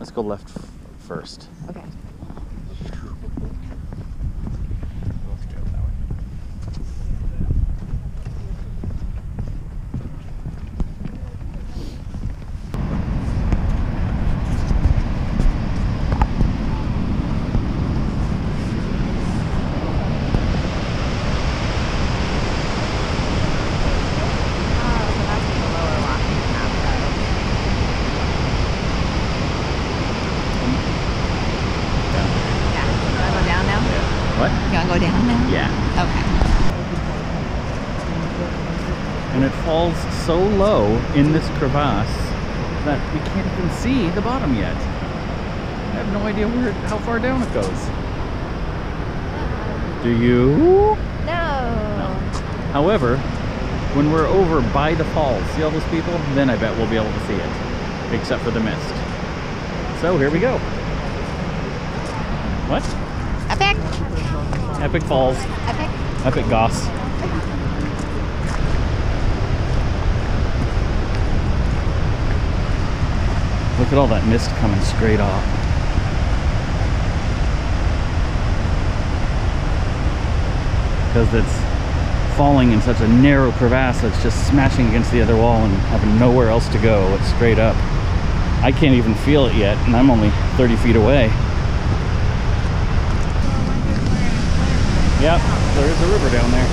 Let's go left first. Okay. What? You want to go down now? Yeah. Okay. And it falls so low in this crevasse that we can't even see the bottom yet. I have no idea how far down it goes. Do you? No. However, when we're over by the falls, see all those people? Then I bet we'll be able to see it, except for the mist. So here we go. What? Epic. Epic Falls. Epic. Epic Goss. Look at all that mist coming straight off. Because it's falling in such a narrow crevasse, it's just smashing against the other wall and having nowhere else to go. It's straight up. I can't even feel it yet, and I'm only 30 feet away. Yep, there is a river down there.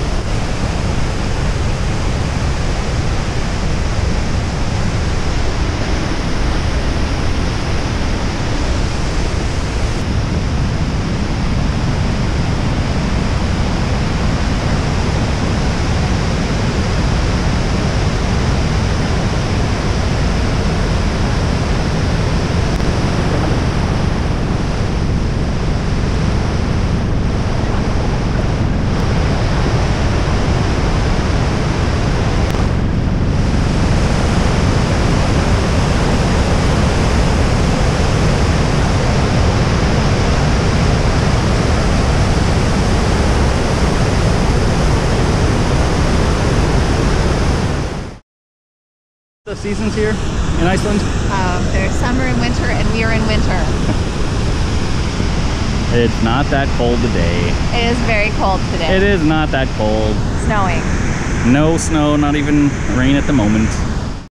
The seasons here in Iceland? There's summer and winter, and we are in winter. It's not that cold today. It is very cold today. It is not that cold. Snowing. No snow, not even rain at the moment.